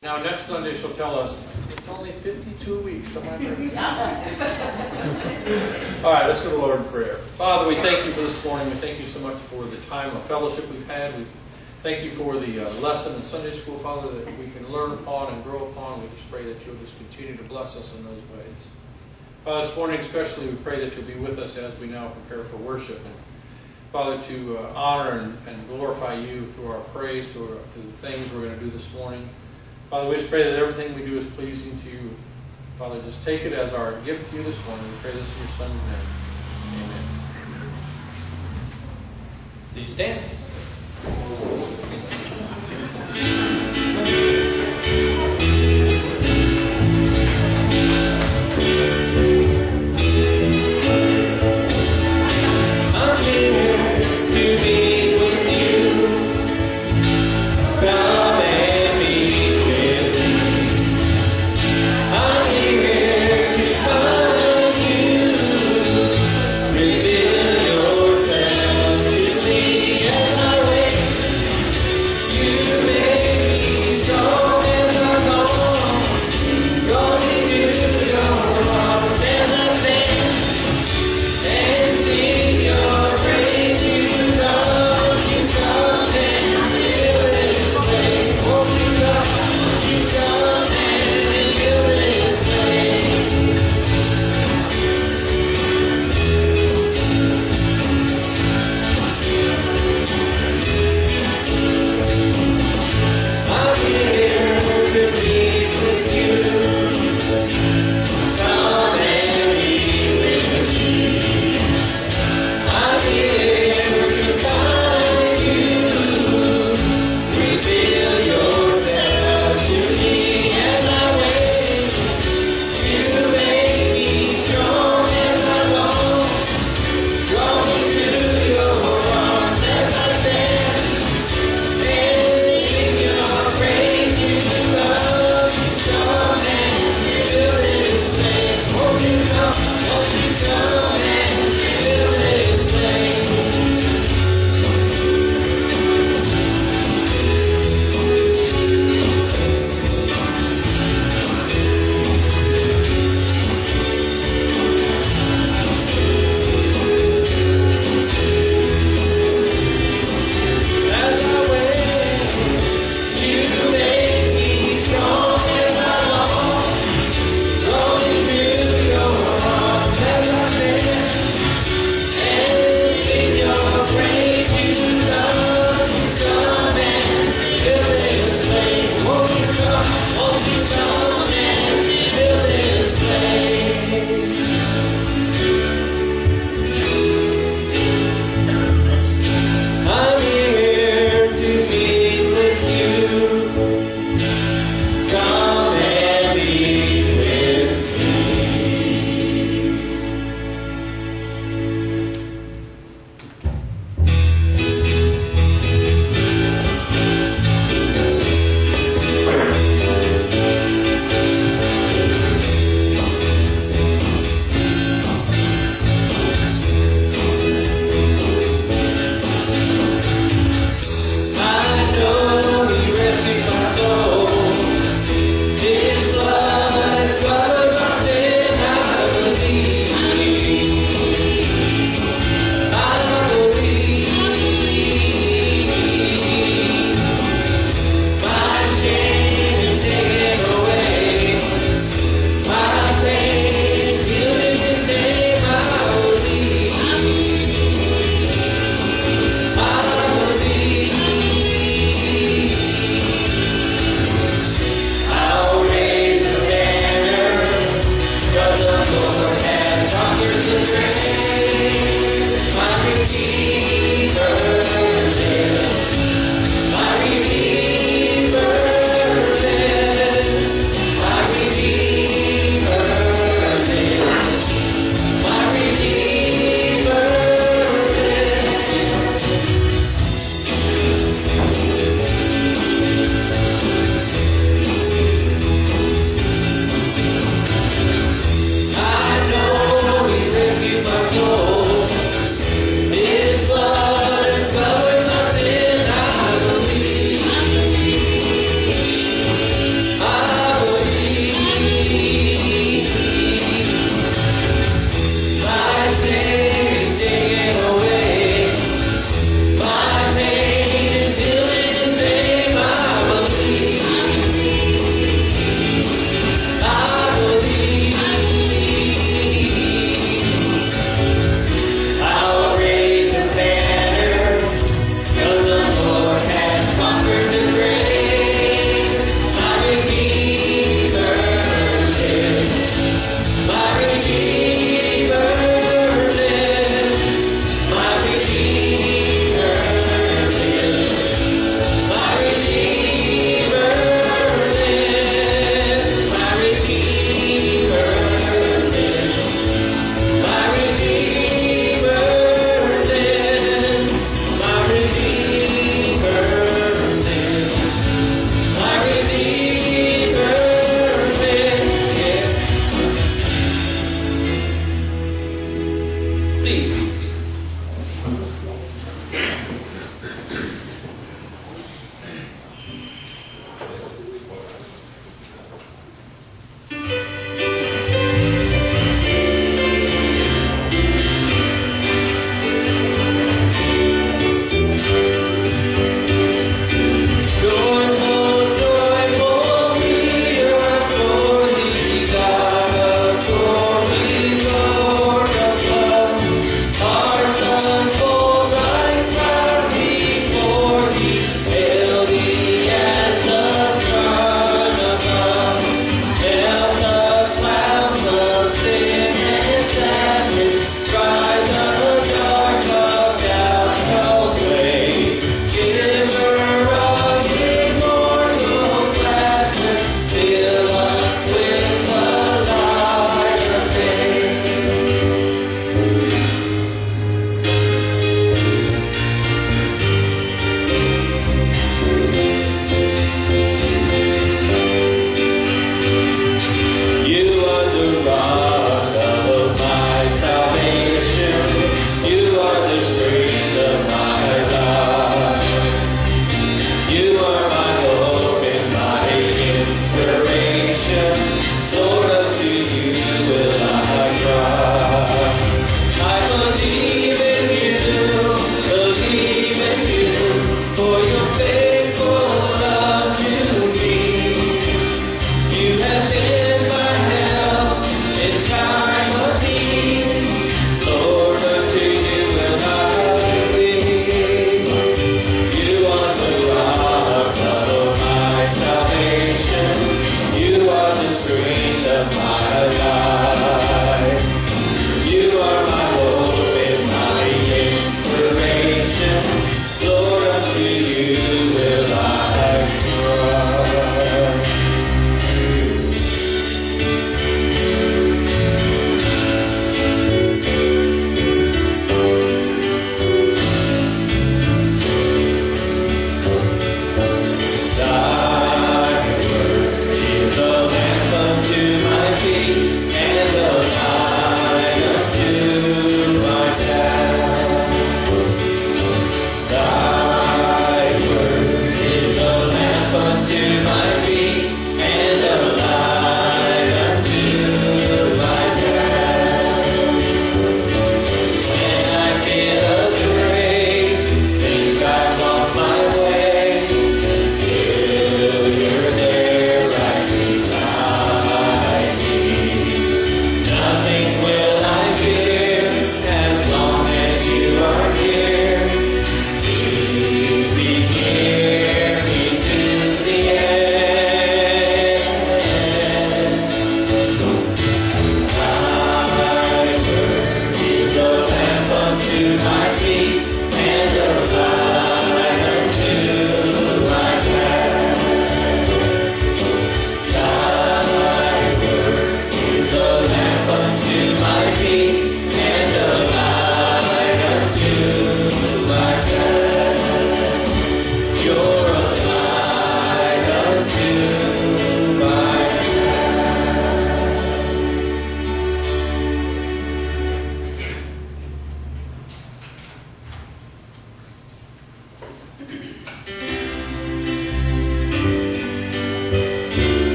Now, next Sunday she'll tell us it's only 52 weeks to my birthday. All right, let's go to the Lord in prayer. Father, we thank you for this morning. We thank you so much for the time of fellowship we've had. We thank you for the lesson in Sunday school, Father, that we can learn upon and grow upon. We just pray that you'll just continue to bless us in those ways. Father, this morning especially, we pray that you'll be with us as we now prepare for worship. And Father, to honor and glorify you through our praise, through the things we're going to do this morning. Father, we just pray that everything we do is pleasing to you. Father, just take it as our gift to you this morning. We pray this in your Son's name. Amen. Please stand. You make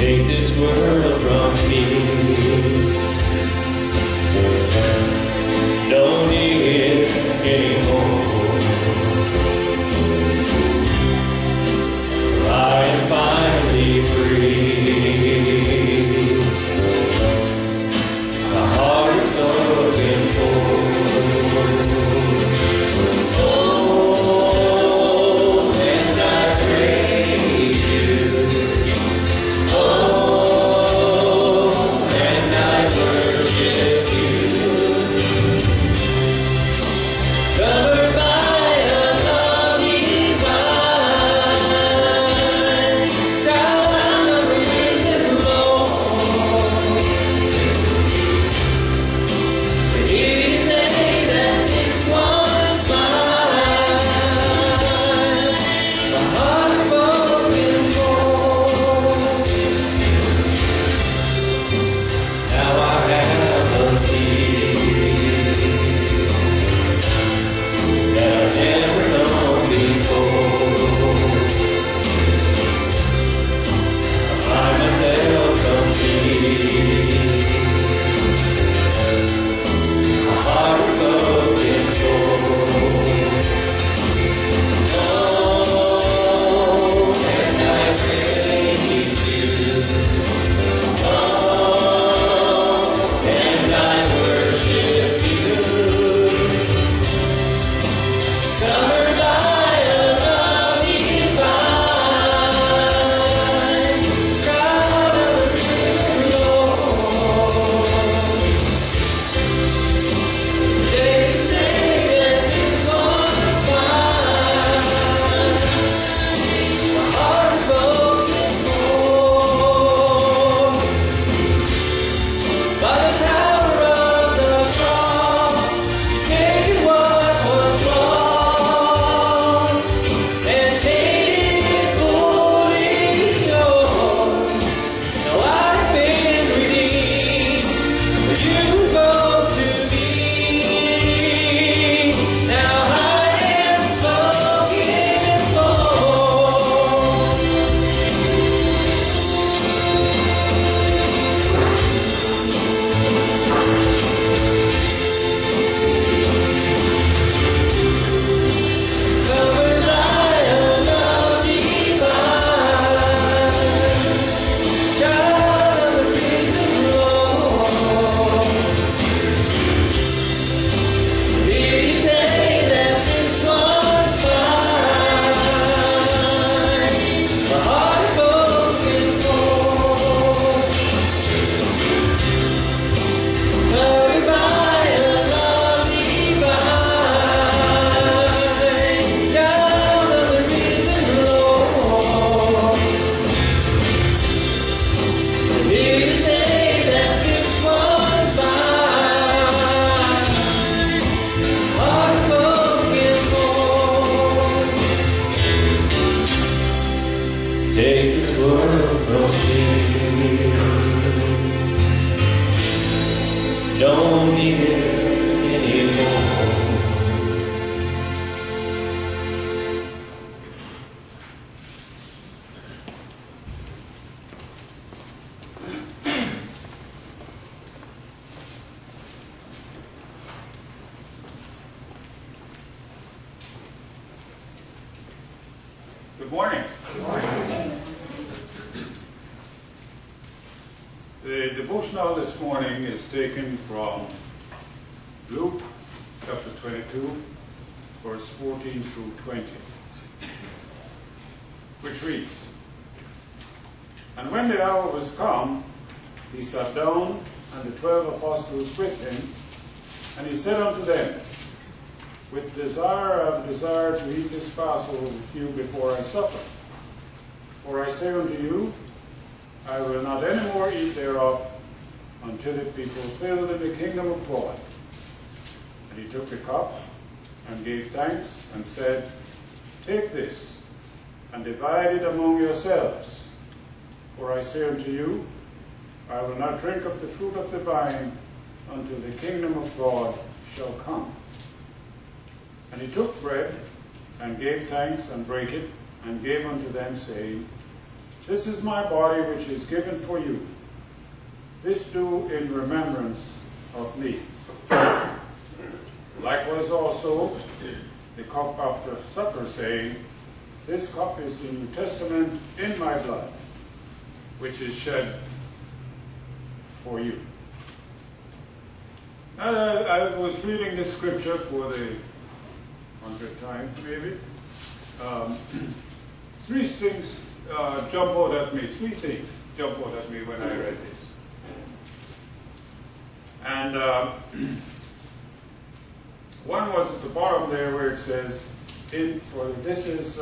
Take this world from me. Don't need it anymore. I am finally free. My heart is looking for. Oh, and I praise you. Oh, and I worship you. Covered by a love divine, down the risen Lord. Did you say that this one's mine? My heart broken for. Now I have a peace that I've never known before. I find myself complete. My heart is looking for. Oh, and I praise you. Oh, and I worship you. Covered by a love divine, proud of the risen Lord. They say that this one's mine. My heart is broken for. By the power of the cross, you taken what was lost and paid it fully yours. Now I've been redeemed, but you go to me. Now I am spoken for. Covered by a love divine, child of the risen Lord. Did he say that this one's mine? My heart is broken for. Covered by a love divine, child of the risen Lord. Did he say that this one's mine? Heart is broken for. Take this world from me. Don't need it anymore. Good morning. The devotional this morning is taken from Luke chapter 22, verse 14 through 20, which reads, And when the hour was come, he sat down, and the 12 apostles with him, and he said unto them, With desire I have desired to eat this Passover with you before I suffer. For I say unto you, I will not any more eat thereof until it be fulfilled in the kingdom of God. And he took the cup and gave thanks and said, Take this and divide it among yourselves. For I say unto you, I will not drink of the fruit of the vine until the kingdom of God shall come. And he took bread and gave thanks and brake it and gave unto them, saying, This is my body which is given for you. This do in remembrance of me. Likewise also the cup after supper, saying, This cup is the New Testament in my blood, which is shed for you. I was reading this scripture for the 100th time, maybe. Three things jump out at me when I read this. And one was at the bottom there where it says, this is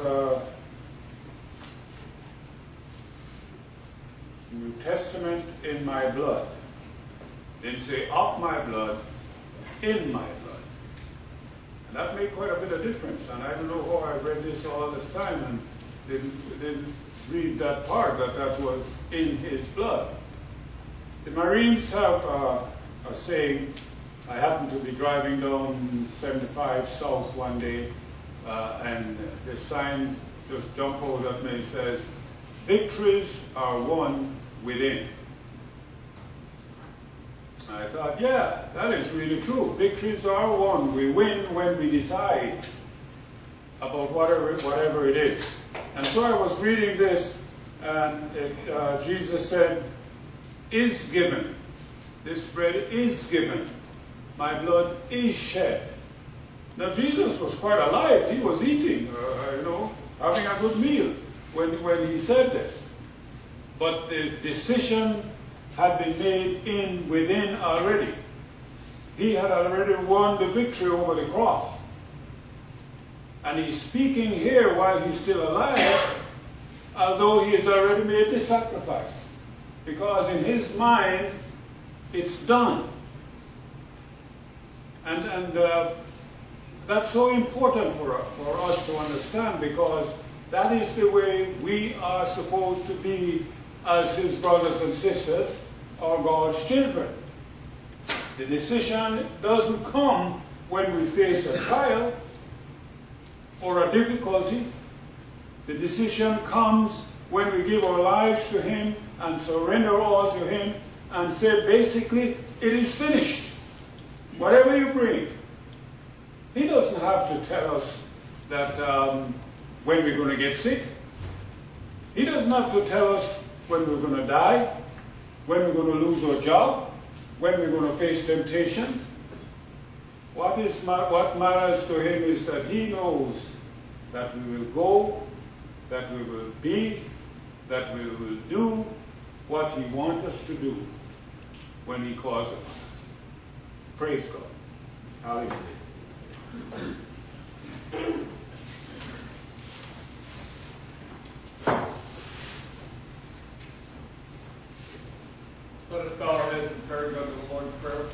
New Testament in my blood. Didn't say of my blood, in my blood. And that made quite a bit of difference. And I don't know how I read this all this time and didn't read that part, that was in his blood. The Marines have a saying. I happened to be driving down 75 South one day, and the sign just jumped out at me. It says, "Victories are won within." And I thought, yeah, that is really true. Victories are won. We win when we decide about whatever it is. And so I was reading this, and Jesus said, "Is given. This bread is given. My blood is shed." Now Jesus was quite alive. He was eating, having a good meal when he said this. But the decision had been made within already. He had already won the victory over the cross. And he's speaking here while he's still alive, although he has already made the sacrifice. Because in his mind, it's done. And that's so important for us to understand, because that is the way we are supposed to be as his brothers and sisters, or God's children. The decision doesn't come when we face a trial or a difficulty. The decision comes when we give our lives to him and surrender all to him and say, basically, it is finished. Whatever you bring. He doesn't have to tell us that when we're going to get sick. He doesn't have to tell us when we're going to die, when we're going to lose our job, when we're going to face temptations. What matters to him is that he knows that we will go, that we will be, that we will do what he wants us to do when he calls upon us. Praise God. Hallelujah. Let us bow our heads and pray, go to the Lord in prayer.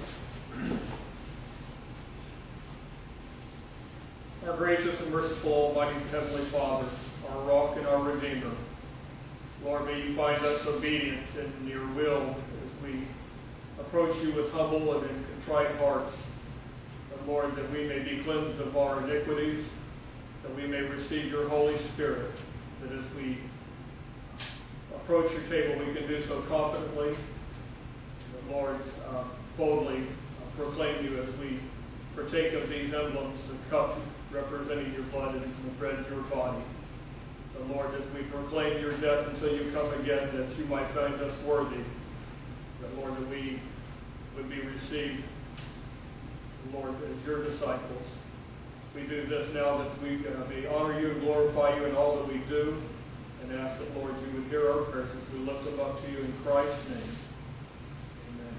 Our gracious and merciful Almighty Heavenly Father, our rock and our Redeemer, Lord, may you find us obedient in your will as we approach you with humble and in contrite hearts. And Lord, that we may be cleansed of our iniquities, that we may receive your Holy Spirit, that as we approach your table we can do so confidently, and Lord, boldly proclaim you as we partake of these emblems, the cup representing your blood and the bread your body. And Lord, as we proclaim your death until you come again, that you might find us worthy, that Lord, that we would be received, Lord, as your disciples. We do this now that we may honor you and glorify you in all that we do, and ask that, Lord, you would hear our prayers as we lift them up to you in Christ's name. Amen.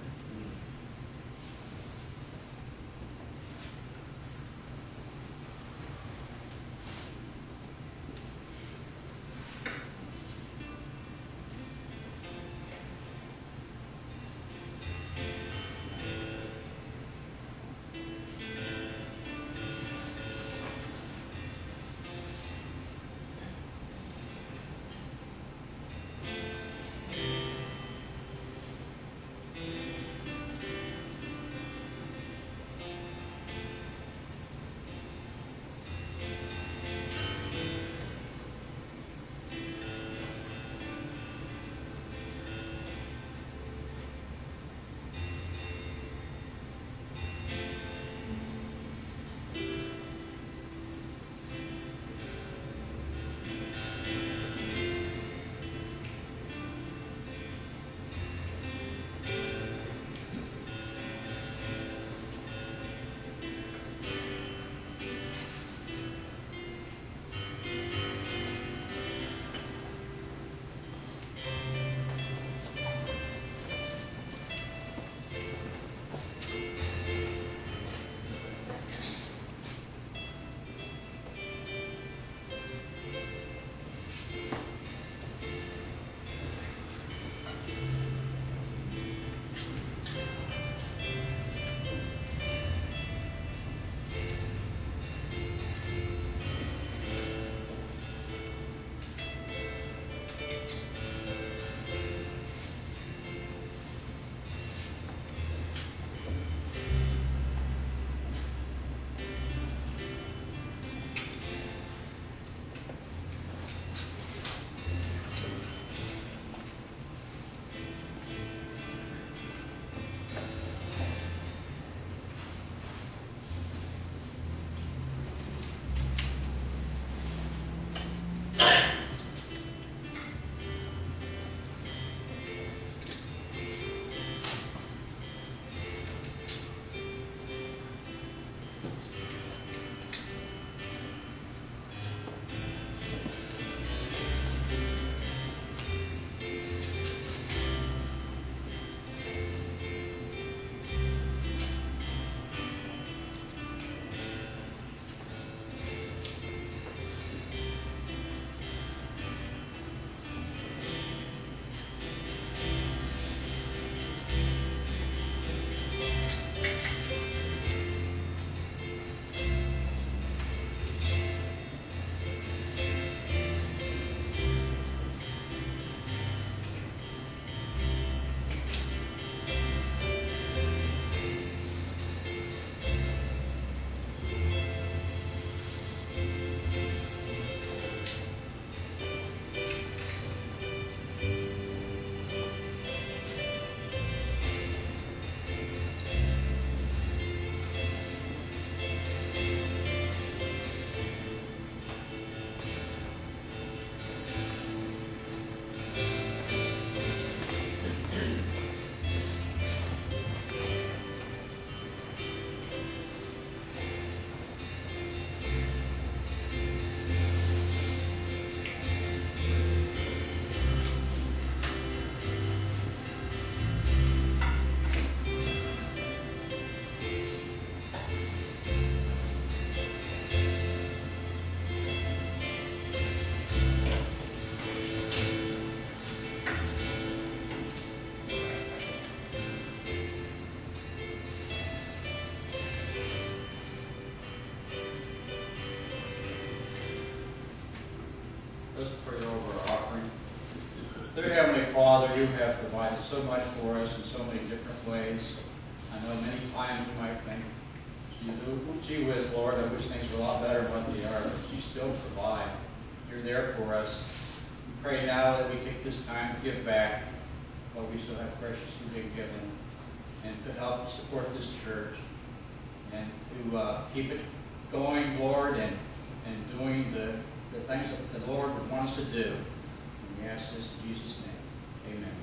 you have provided so much for us in so many different ways. I know many times we might think, gee whiz, Lord, I wish things were a lot better than what they are, but you still provide. You're there for us. We pray now that we take this time to give back what we so have graciously been given, and to help support this church, and to keep it going, Lord, and doing the things that the Lord would want us to do. And we ask this in Jesus' name. Amen.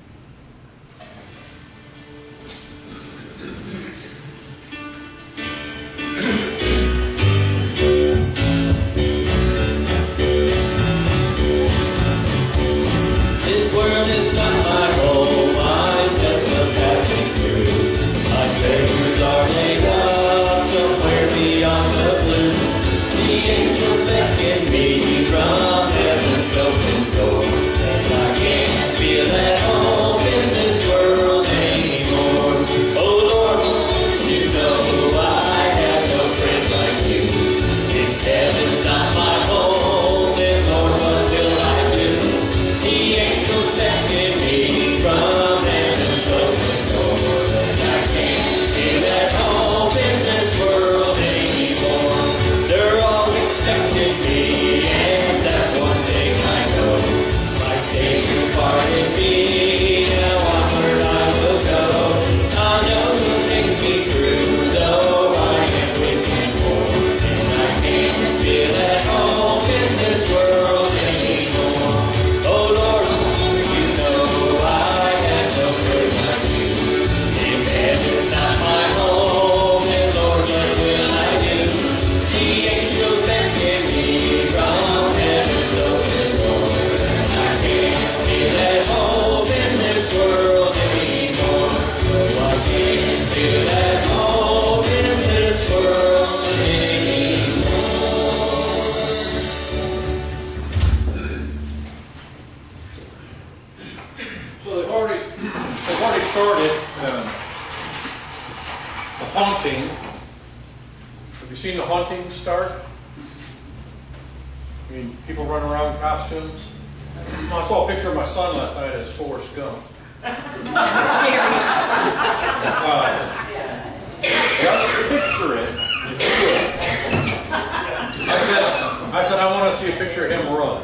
This world is not my home, I'm just a passing through. My treasures are laid up somewhere beyond the blue. The angels beckon me from heaven's open door, and I can't feel at home in this world anymore. Oh Lord, you know I have no friend like you. If heaven's not my home, then Lord, what will I do? The angels beckon me from heaven's open door, and I can't feel at home in this world anymore. They're all expecting me, and that's one thing I know. My Savior pardoned me, now onward I will go. I know He'll take me through, though I am weak and poor, and I can't feel at home in this world anymore. Oh Lord, you know I have no friend like you. If heaven's not my home, then Lord, what will I do? The angels beckon me from heaven's open door, and I can't feel at home in this world anymore. No, I can't feel at home in this world anymore. So they've already started the haunting. Have you seen the haunting start? I mean, people run around in costumes. I saw a picture of my son last night as Forrest Gump. Just picture it. If you would. I said, I want to see a picture of him run.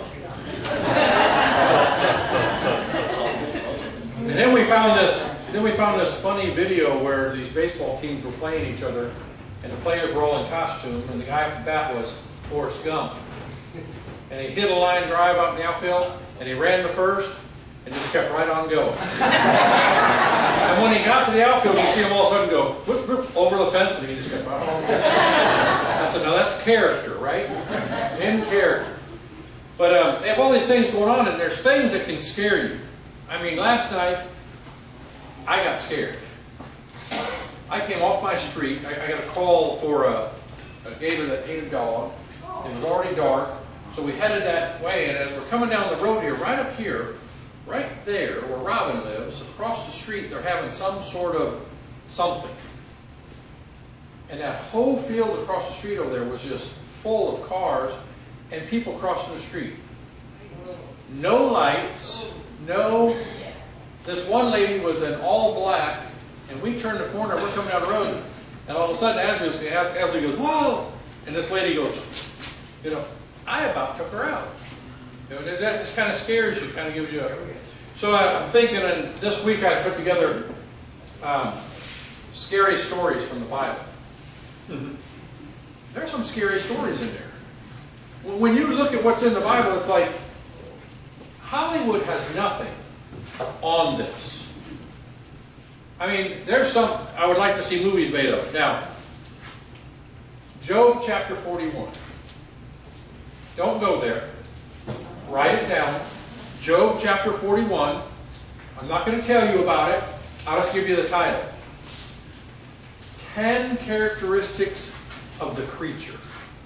And then we found this funny video where these baseball teams were playing each other, and the players were all in costume, and the guy at the bat was Forrest Gump. And he hit a line drive out in the outfield, and he ran to first, and just kept right on going. And when he got to the outfield, you see him all of a sudden go whoop, whoop, over the fence, and he just kept right on going. I said, now that's character, right? In character. But they have all these things going on, and there's things that can scare you. I mean, last night, I got scared. I came off my street. I got a call for a gator that ate a dog. It was already dark, so we headed that way, and as we're coming down the road here, right up here, right there where Robin lives, across the street, they're having some sort of something. And that whole field across the street over there was just full of cars and people crossing the street. No lights, no... This one lady was in all black, and we turned the corner, we're coming down the road, and all of a sudden Ashley goes, whoa! And this lady goes, you know, I about took her out. You know, that just kind of scares you, kind of gives you a... So I'm thinking, and this week I put together scary stories from the Bible. There's some scary stories in there. When you look at what's in the Bible, it's like Hollywood has nothing on this. I mean, there's some I would like to see movies made of. Now, Job chapter 41. Don't go there. Write it down. Job chapter 41. I'm not going to tell you about it. I'll just give you the title. 10 characteristics of the creature.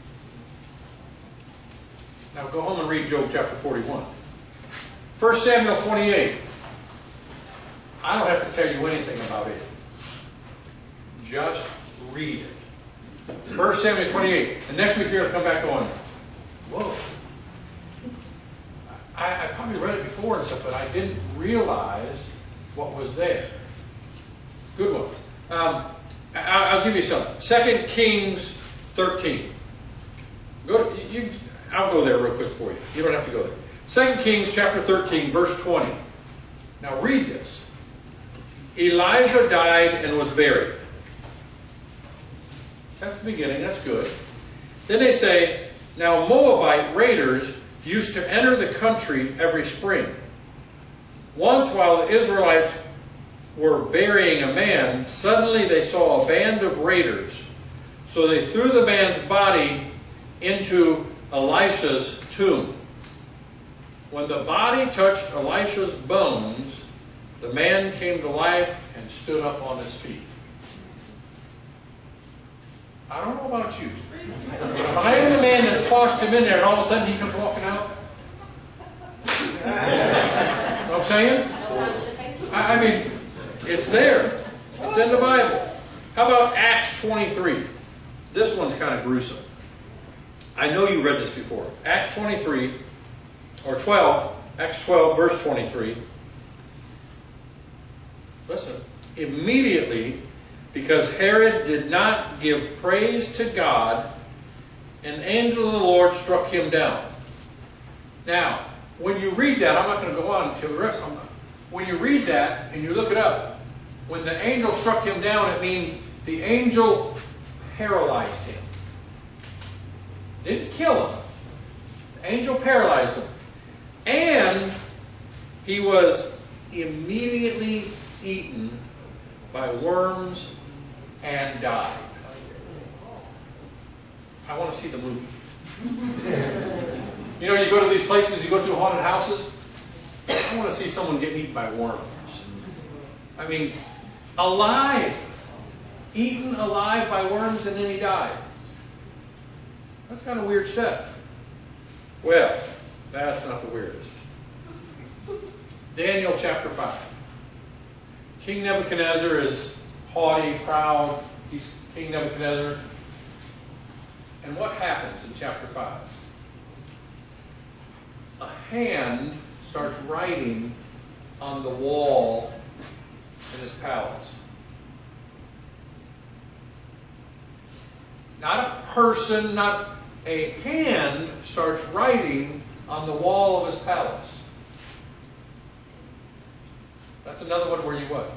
Now go home and read Job chapter 41. 1 Samuel 28. I don't have to tell you anything about it. Just read it. 1 Samuel 28. And next week you're going to come back on. Whoa. I probably read it before and stuff, but I didn't realize what was there. Good one. I'll give you some. 2 Kings 13. I'll go there real quick for you. You don't have to go there. 2 Kings chapter 13, verse 20. Now read this. Elijah died and was buried. That's the beginning. That's good. Then they say, now Moabite raiders used to enter the country every spring. Once while the Israelites were burying a man, suddenly they saw a band of raiders. So they threw the man's body into Elisha's tomb. When the body touched Elisha's bones, the man came to life and stood up on his feet. I don't know about you. If I am the man that tossed him in there and all of a sudden he comes walking out. You know what I'm saying? I mean, it's there. It's in the Bible. How about Acts 23? This one's kind of gruesome. I know you read this before. Acts 23, or 12, Acts 12, verse 23. Listen. Immediately, because Herod did not give praise to God, an angel of the Lord struck him down. Now, when you read that, I'm not going to go on to the rest. When you read that and you look it up, when the angel struck him down, it means the angel paralyzed him. Didn't kill him. The angel paralyzed him. And he was immediately eaten by worms and died. I want to see the movie. You know, you go to these places, you go to haunted houses. I want to see someone get eaten by worms. I mean, alive. Eaten alive by worms and then he died. That's kind of weird stuff. Well, that's not the weirdest. Daniel chapter 5. King Nebuchadnezzar is haughty, proud. He's King Nebuchadnezzar. And what happens in chapter 5? A hand starts writing on the wall in his palace. Not a person, not a hand starts writing on the wall of his palace. That's another one where you what?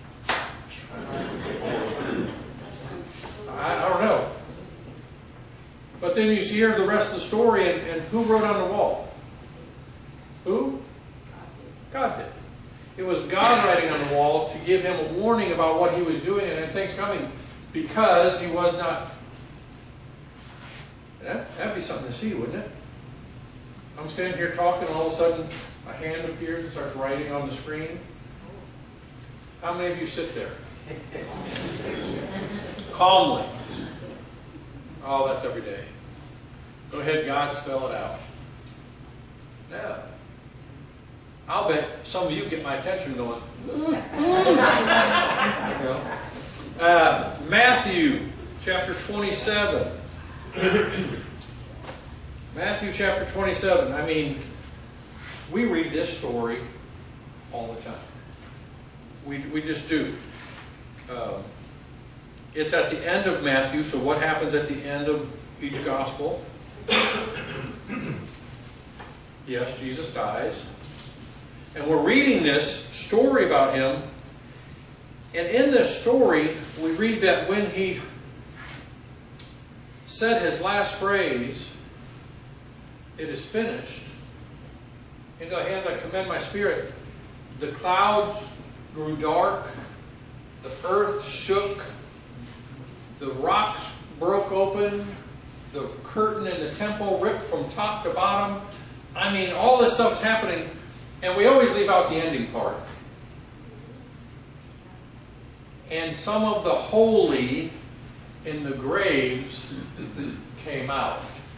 I don't know. But then you hear the rest of the story, and who wrote on the wall? Who? God did. It was God writing on the wall to give him a warning about what he was doing and things coming, because he was not. That'd be something to see, wouldn't it? I'm standing here talking, and all of a sudden a hand appears and starts writing on the screen. How many of you sit there? Calmly. Oh, that's every day. Go ahead, God, spell it out. No. I'll bet some of you get my attention going. Matthew chapter 27. Matthew chapter 27. I mean, we read this story all the time. We just do. It's at the end of Matthew, so what happens at the end of each gospel? Yes, Jesus dies. And we're reading this story about him. And in this story, we read that when he said his last phrase, "It is finished," into thy hands I commend my spirit, the clouds grew dark, the earth shook, the rocks broke open, the curtain in the temple ripped from top to bottom. I mean, all this stuff's happening, and we always leave out the ending part. And some of the holy in the graves came out.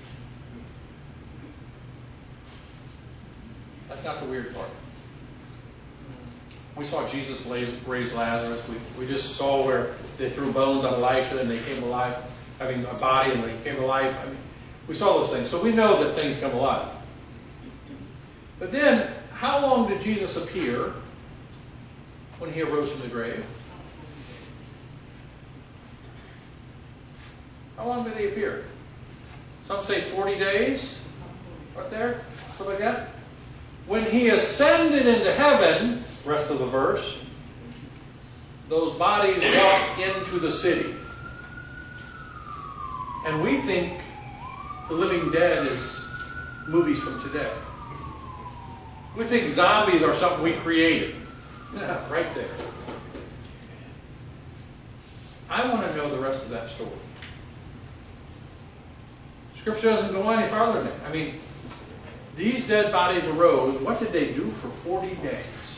That's not the weird part. We saw Jesus raise Lazarus. We just saw where they threw bones on Elisha and they came alive, having a body and they came alive. I mean, we saw those things. So we know that things come alive. But then, how long did Jesus appear when he arose from the grave? How long did he appear? Some say 40 days. Right there? Something like that. When he ascended into heaven, rest of the verse, those bodies walked into the city. And we think The Living Dead is movies from today. We think zombies are something we created. Yeah, right there. I want to know the rest of that story. Scripture doesn't go any farther than that. I mean, these dead bodies arose. What did they do for 40 days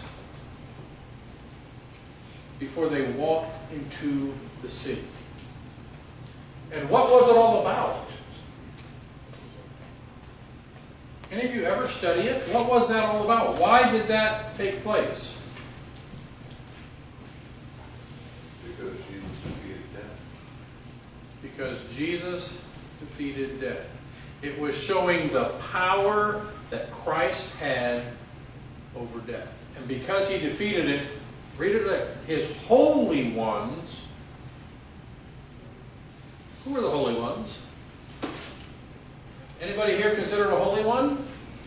before they walked into the city? And what was it all about? Any of you ever study it? What was that all about? Why did that take place? Because Jesus defeated death. Because Jesus defeated death. It was showing the power that Christ had over death. And because he defeated it, read it like his holy ones. Who were the holy ones? Anybody here considered a holy one?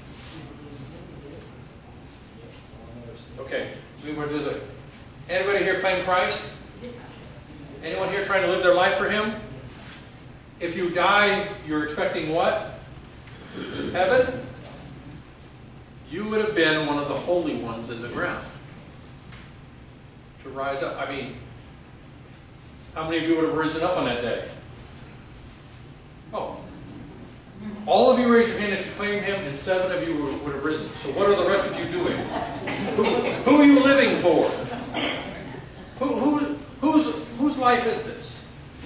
Okay, we were this way. Anybody here claim Christ? Anyone here trying to live their life for him? If you die, you're expecting what? Heaven? You would have been one of the holy ones in the ground. To rise up. I mean, how many of you would have risen up on that day? Oh. All of you raise your hand if you claim him, and 7 of you would have risen. So what are the rest of you doing? Who are you living for? Whose life is this?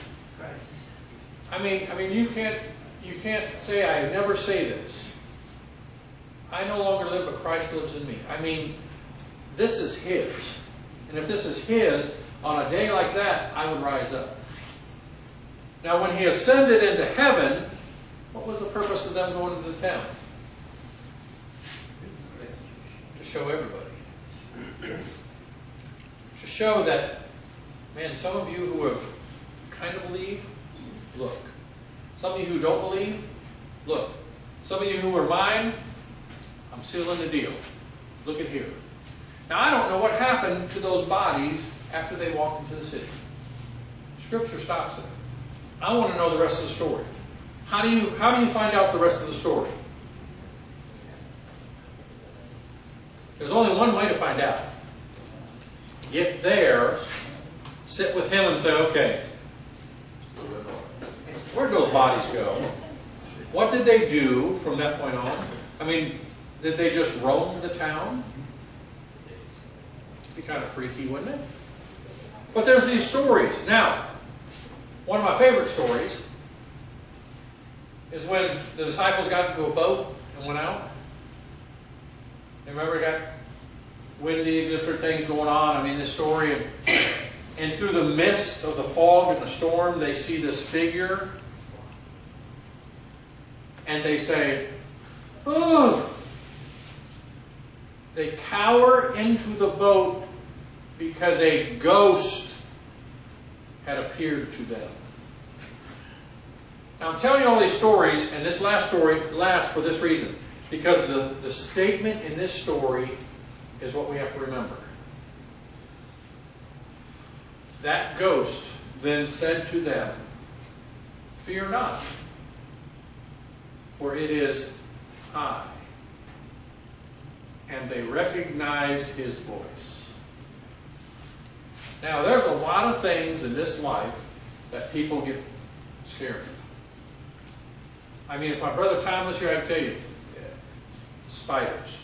I mean, you can't say, I never say this. I no longer live, but Christ lives in me. I mean, this is his. And if this is his, on a day like that, I would rise up. Now, when he ascended into heaven, what was the purpose of them going into the town? To show everybody. To show that, man, some of you who have kind of believed, look. Some of you who don't believe, look. Some of you who are mine, I'm sealing the deal. Look at here. Now, I don't know what happened to those bodies after they walked into the city. Scripture stops there. I want to know the rest of the story. How do you find out the rest of the story? There's only one way to find out. Get there, sit with him and say, okay, where'd those bodies go? What did they do from that point on? I mean, did they just roam the town? It'd be kind of freaky, wouldn't it? But there's these stories. Now, one of my favorite stories is when the disciples got into a boat and went out. You remember it got windy, different things going on. I mean, this story. And through the mist of the fog and the storm, they see this figure. And they say, "Ugh." They cower into the boat because a ghost had appeared to them. Now, I'm telling you all these stories, and this last story lasts for this reason. Because the statement in this story is what we have to remember. That ghost then said to them, "Fear not, for it is I." And they recognized his voice. Now, there's a lot of things in this life that people get scared of. I mean, if my brother Tom was here, I'd tell you, spiders.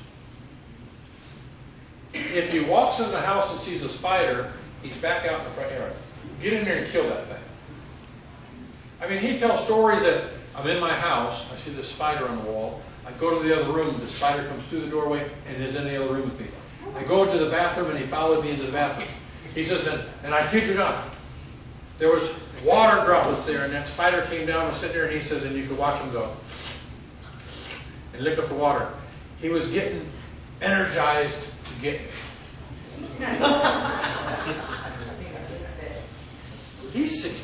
If he walks in the house and sees a spider, he's back out in the front yard. Get in there and kill that thing. I mean, he tells stories that I'm in my house, I see this spider on the wall, I go to the other room, the spider comes through the doorway and is in the other room with me. I go into the bathroom and he followed me into the bathroom. He says, and I kid you not, there was water droplets there, and that spider came down and sitting there, and he says, and you could watch him go and lick up the water. He was getting energized to get me.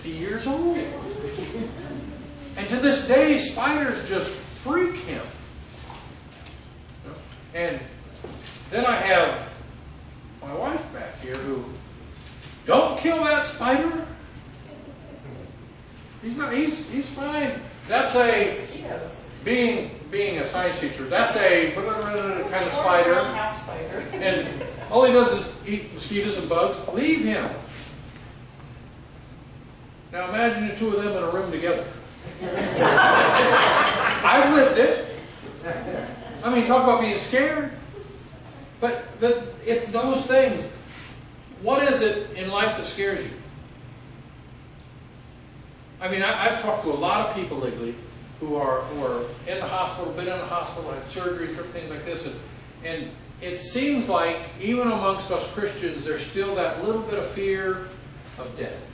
60 years old. And to this day, spiders just freak him. And then I have my wife back here who, don't kill that spider. He's fine. That's being a science teacher, that's a kind of spider. And all he does is eat mosquitoes and bugs. Leave him. Now imagine the two of them in a room together. I've lived it. I mean, talk about being scared. But it's those things. What is it in life that scares you? I mean, I've talked to a lot of people lately who are in the hospital, been in the hospital, had surgeries, different things like this, and it seems like even amongst us Christians, there's still that little bit of fear of death.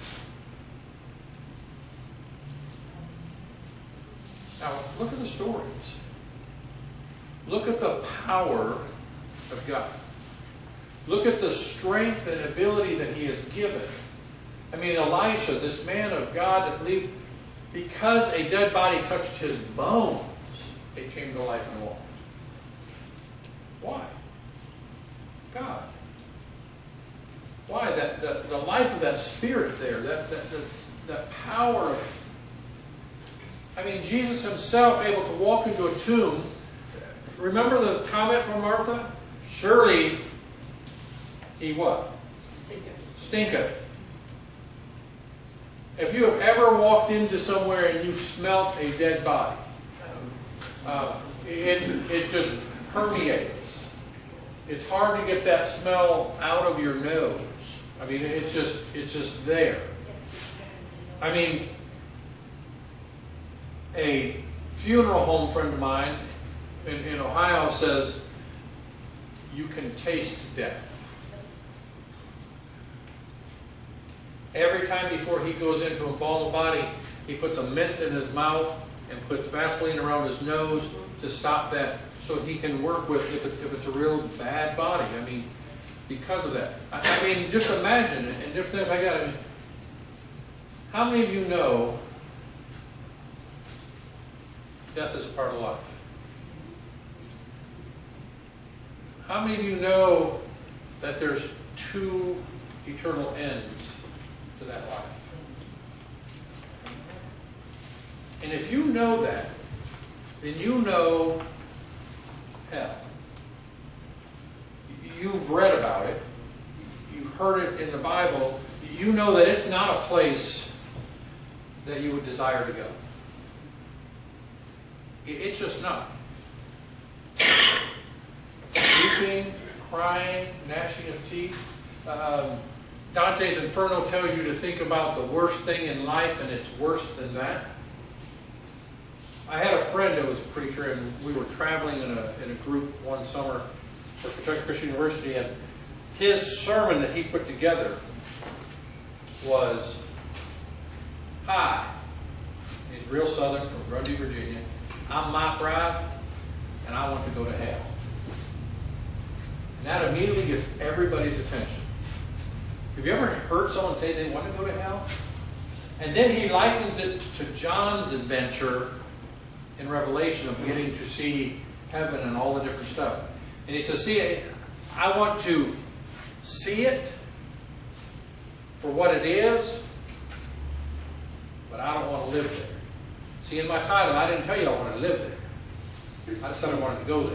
Now, look at the stories. Look at the power of God. Look at the strength and ability that He has given. I mean, Elisha, this man of God that believed, because a dead body touched his bones, it came to life and walked. Why? God. Why? The life of that spirit there, that power of, I mean, Jesus Himself able to walk into a tomb. Remember the comment from Martha? Surely he what? Stinketh. If you have ever walked into somewhere and you've smelt a dead body, it just permeates. It's hard to get that smell out of your nose. I mean, it's just there. I mean, a funeral home friend of mine in Ohio says, you can taste death. Every time before he goes into a embalm a body, he puts a mint in his mouth and puts Vaseline around his nose to stop that, so he can work with if it's a real bad body. I mean, because of that. I mean, just imagine it and different things like that. I mean, how many of you know death is a part of life? How many of you know that there's two eternal ends to that life? And if you know that, then you know hell. You've read about it. You've heard it in the Bible. You know that it's not a place that you would desire to go. It's just not. Weeping, crying, gnashing of teeth. Dante's Inferno tells you to think about the worst thing in life, and it's worse than that. I had a friend that was a preacher, and we were traveling in a group one summer at Kentucky Christian University, and his sermon that he put together was, "Hi," he's real Southern from Grundy, Virginia. "I'm Mike Rife, and I want to go to hell." And that immediately gets everybody's attention. Have you ever heard someone say they want to go to hell? And then he likens it to John's adventure in Revelation of getting to see heaven and all the different stuff. And he says, see, I want to see it for what it is, but I don't want to live there. See, in my title, I didn't tell you I wanted to live there. I just said I wanted to go there.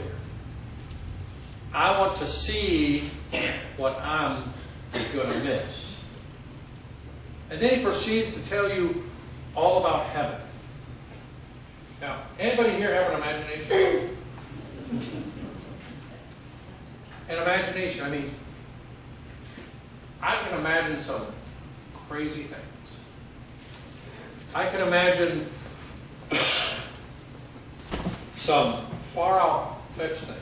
I want to see what I'm going to miss. And then he proceeds to tell you all about heaven. Now, anybody here have an imagination? An imagination, I mean, I can imagine some crazy things. I can imagine some far-out-fetched things.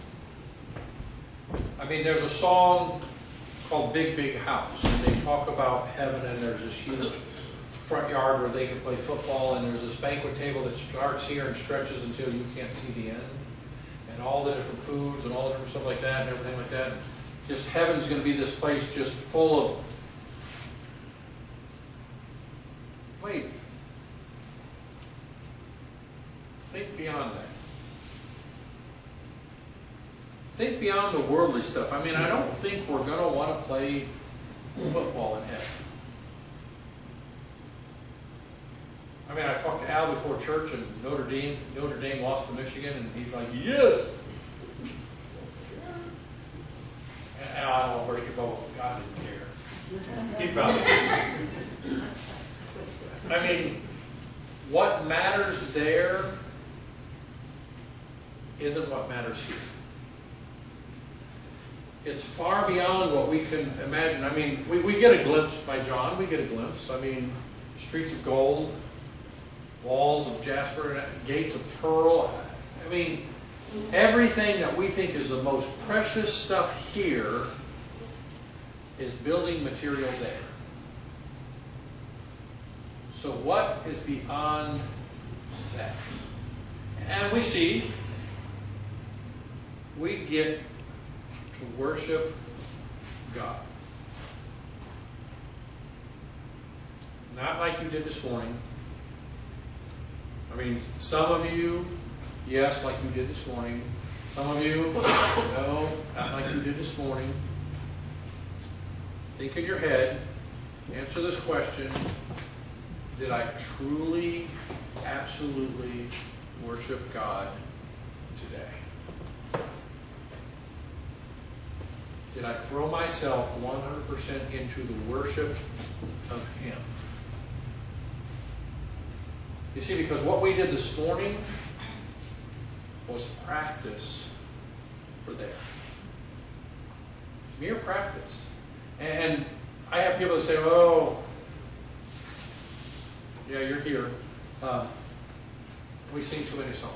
I mean, there's a song called Big, Big House, and they talk about heaven, and there's this huge front yard where they can play football, and there's this banquet table that starts here and stretches until you can't see the end, and all the different foods and all the different stuff like that and everything like that. Just heaven's going to be this place just full of Wait. Think beyond that. Think beyond the worldly stuff. I mean, I don't think we're going to want to play football in heaven. I mean, I talked to Al before church, and Notre Dame lost to Michigan, and he's like, yes! And Al, I don't want to burst your bubble. God didn't care. He probably didn't. I mean, what matters there isn't what matters here. It's far beyond what we can imagine. I mean, we get a glimpse by John. We get a glimpse. I mean, streets of gold, walls of jasper, gates of pearl. I mean, everything that we think is the most precious stuff here is building material there. So what is beyond that? And we see, we get to worship God. Not like you did this morning. I mean, some of you, yes, like you did this morning. Some of you, no, not like you did this morning. Think in your head, answer this question. Did I truly, absolutely worship God today? Did I throw myself 100% into the worship of Him? You see, because what we did this morning was practice for there. Mere practice. And I have people that say, oh, yeah, you're here. We sing too many songs.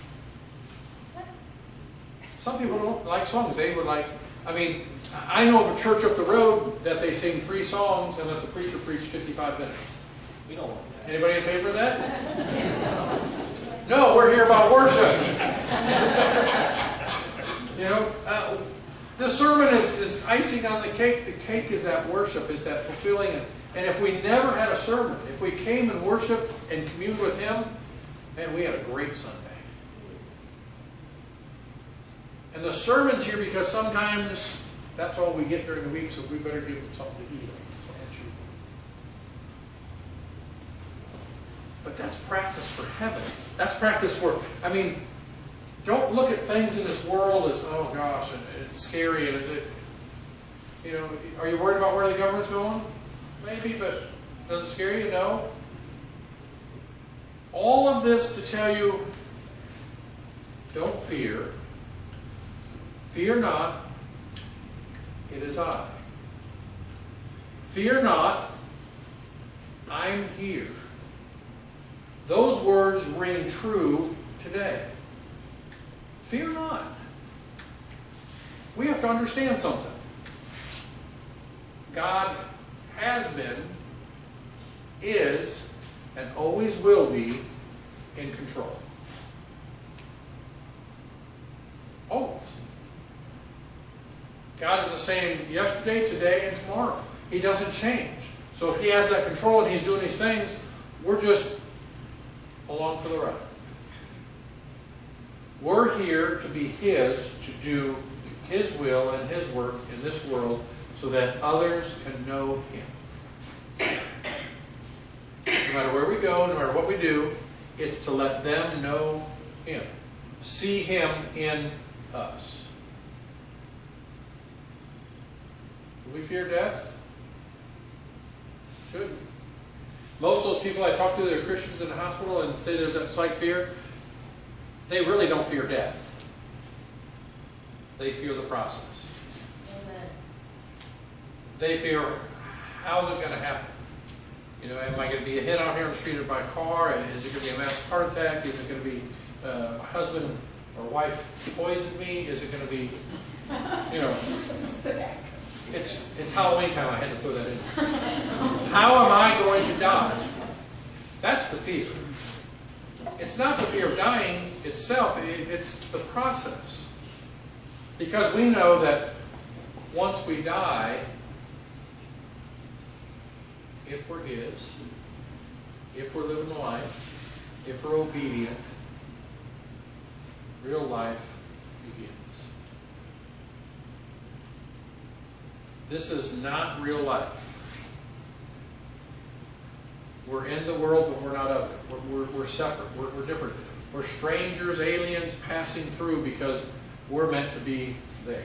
Some people don't like songs. They would like, I mean, I know of a church up the road that they sing 3 songs and let the preacher preach 55 minutes. We don't want that. Anybody in favor of that? No, we're here about worship. You know, the sermon is icing on the cake. The cake is that worship, is that fulfilling it. And if we never had a sermon, if we came and worshiped and communed with Him, man, we had a great Sunday. And the sermon's here because sometimes that's all we get during the week, so we better give them something to eat. But that's practice for heaven. That's practice for, I mean, don't look at things in this world as, oh gosh, and it's scary. And you know, are you worried about where the government's going? Maybe, but does it scare you? No. All of this to tell you, don't fear. Fear not, it is I. Fear not, I'm here. Those words ring true today. Fear not. We have to understand something. God has been, is, and always will be in control. Always. God is the same yesterday, today, and tomorrow. He doesn't change. So if He has that control and He's doing these things, we're just along for the ride. We're here to be His, to do His will and His work in this world so that others can know Him. No matter where we go, no matter what we do, it's to let them know Him. See Him in us. Do we fear death? Shouldn't. Most of those people I talk to that are Christians in the hospital and say there's that slight fear, they really don't fear death. They fear the process. Amen. They fear, how's it going to happen? You know, am I going to be hit out here on the street by a car? Is it going to be a massive heart attack? Is it going to be my husband or wife poisoned me? Is it going to be, you know, it's Halloween time. I had to throw that in. How am I going to die? That's the fear. It's not the fear of dying itself. It's the process. Because we know that once we die, if we're His, if we're living the life, if we're obedient, real life begins. This is not real life. We're in the world, but we're not of it. We're separate. We're different. We're strangers, aliens passing through because we're meant to be there.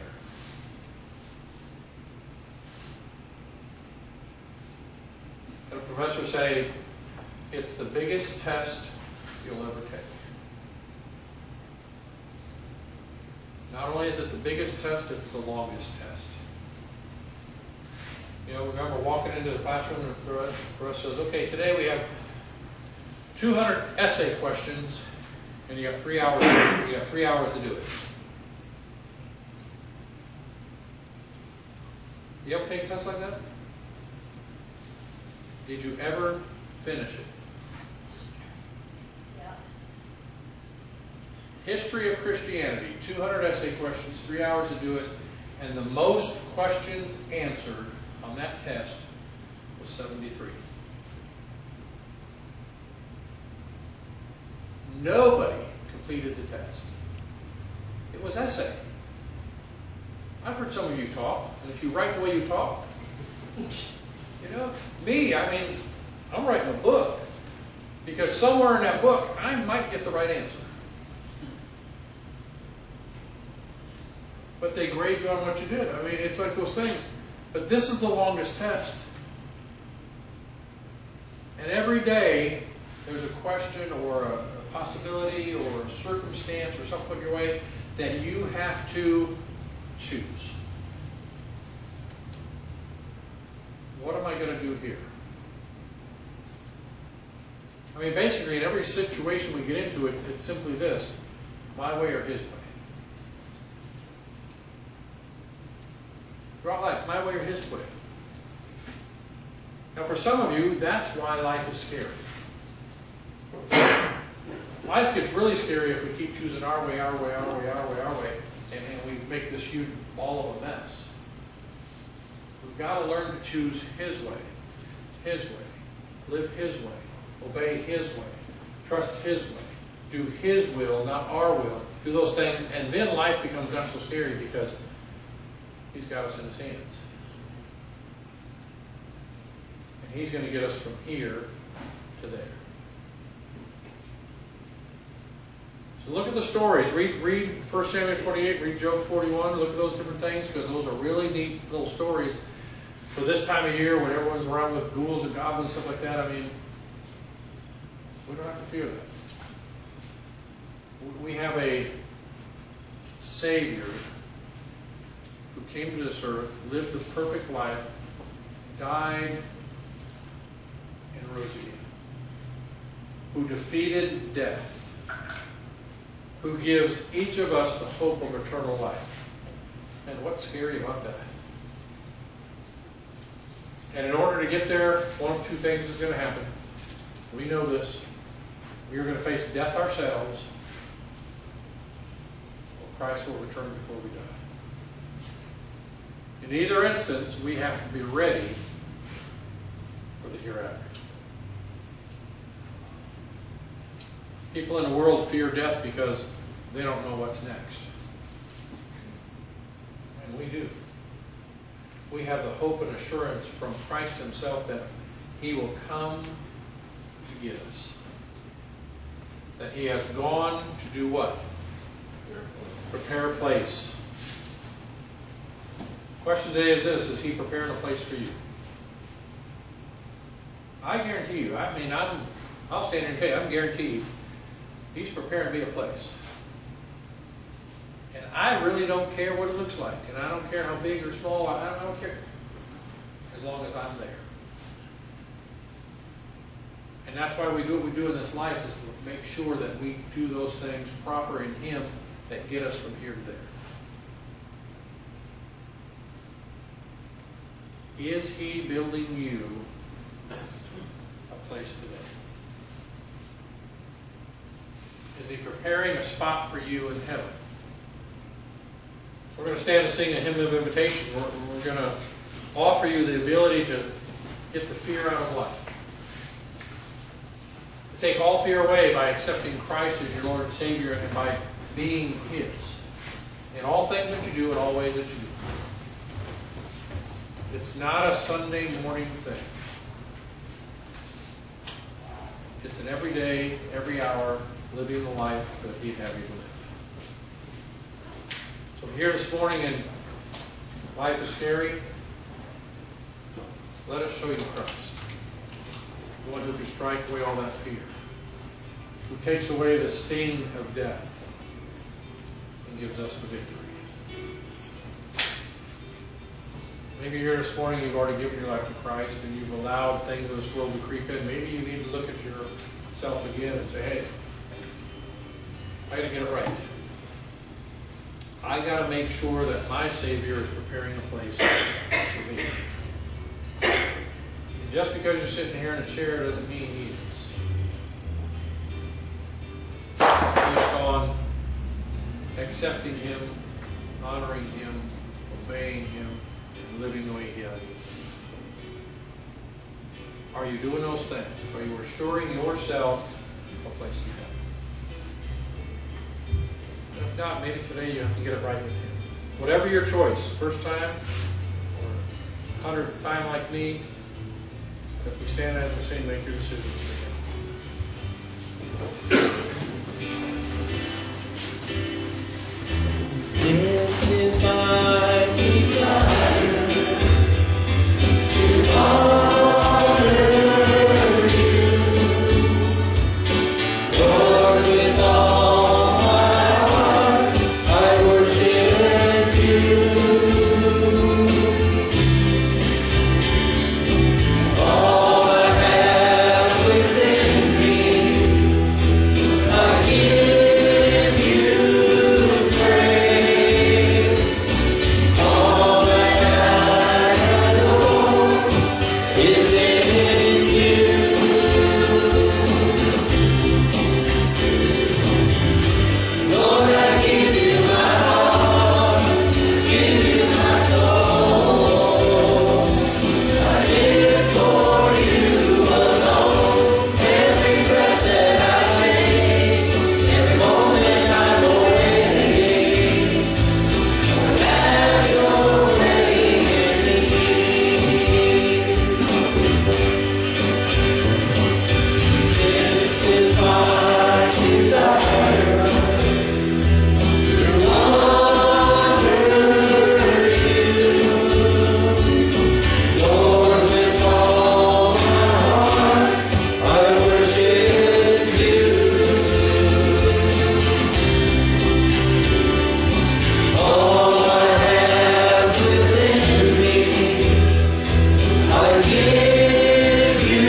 And a professor say, it's the biggest test you'll ever take. Not only is it the biggest test, it's the longest test. You know, remember walking into the classroom and the professor says, okay, today we have 200 essay questions and you have 3 hours. You have 3 hours to do it. You ever take tests like that? Did you ever finish it? Yeah. History of Christianity, 200 essay questions, 3 hours to do it, and the most questions answered on that test was 73. Nobody completed the test. It was essay. I've heard some of you talk, and if you write the way you talk, you know, me, I mean, I'm writing a book because somewhere in that book I might get the right answer. But they grade you on what you did. I mean, it's like those things. But this is the longest test. And every day there's a question or a possibility or a circumstance or something put your way that you have to choose. What am I going to do here? I mean, basically, in every situation we get into, it's simply this: my way or his way. Throughout life, my way or his way. Now, for some of you, that's why life is scary. Life gets really scary if we keep choosing our way, our way, our way, our way, our way, and we make this huge ball of a mess. We've got to learn to choose His way, live His way, obey His way, trust His way, do His will, not our will. Do those things, and then life becomes not so scary because He's got us in His hands. And He's going to get us from here to there. So look at the stories. Read 1 Samuel 28, read Job 41, look at those different things because those are really neat little stories for this time of year when everyone's around with ghouls and goblins and stuff like that. I mean, we don't have to fear that. We have a Savior who came to this earth, lived the perfect life, died, and rose again. Who defeated death. Who gives each of us the hope of eternal life. And what's scary about that? And in order to get there, one of two things is going to happen. We know this. We are going to face death ourselves, or Christ will return before we die. In either instance, we have to be ready for the hereafter. People in the world fear death because they don't know what's next. And we do. We have the hope and assurance from Christ Himself that He will come to get us. That He has gone to do what? Prepare a place. The question today is this: is He preparing a place for you? I guarantee you. I mean, I'll stand here and tell you, I'm guaranteed He's preparing me a place. And I really don't care what it looks like. And I don't care how big or small. I don't care. As long as I'm there. And that's why we do what we do in this life, is to make sure that we do those things proper in Him that get us from here to there. Is He building you a place today? Is He preparing a spot for you in heaven? We're going to stand and sing a hymn of invitation. We're going to offer you the ability to get the fear out of life. take all fear away by accepting Christ as your Lord and Savior and by being His in all things that you do, in all ways that you do. It's not a Sunday morning thing. It's an everyday, every hour, living the life that He'd have you to live. So if you're here this morning and life is scary, let us show you Christ. The one who can strike away all that fear. Who takes away the sting of death and gives us the victory. Maybe you're here this morning, you've already given your life to Christ and you've allowed things of this world to creep in. Maybe you need to look at yourself again and say, hey, I got to get it right. I got to make sure that my Savior is preparing a place for me. And just because you're sitting here in a chair doesn't mean He is. It's based on accepting Him, honoring Him, obeying Him, and living the way He has you. Are you doing those things? Are you assuring yourself a place in heaven? And if not, maybe today you have to get it right with Him. Whatever your choice, first time or 100th time like me, as we stand as we sing, make your decisions for Him. This is my desire to honor you, Lord, with all my heart I worship you. All I have within me, I give you praise. All that I adore is in you. Lord, I give you my heart, give you my soul. I live for you alone. Every breath that I take, every moment I'm awake. Have your way in me. This is my desire to honor you, Lord, with all my heart I worship you. All I have within me, I give you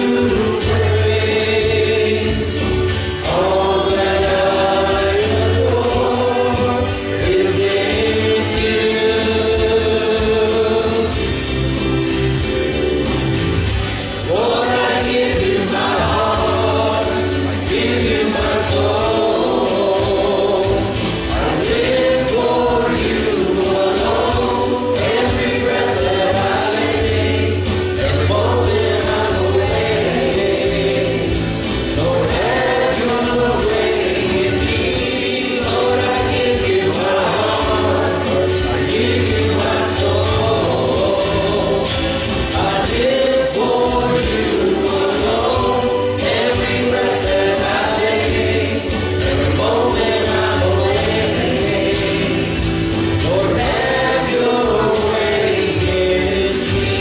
praise. All that I adore is in you. Lord, I give you my heart, I give you my soul. I live for you alone. Every breath that I take, every moment I'm awake. Lord, have your way in me. Lord, I give you my heart, I give you my soul. I live for you alone. Every breath that I take, every moment I'm awake. Lord, have your way in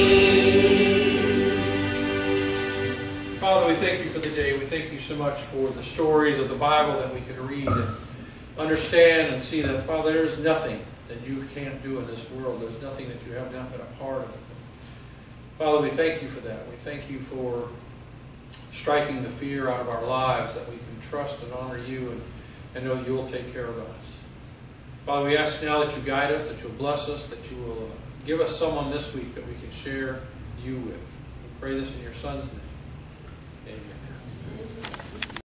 me. Father, we thank you for the day. We thank you so much for the stories of the Bible that we can read and understand and see that, Father, there is nothing that you can't do in this world. There's nothing that you have not been a part of. Father, we thank you for that. We thank you for striking the fear out of our lives, that we can trust and honor you and know you will take care of us. Father, we ask now that you guide us, that you'll bless us, that you will give us someone this week that we can share you with. We pray this in your Son's name. Amen.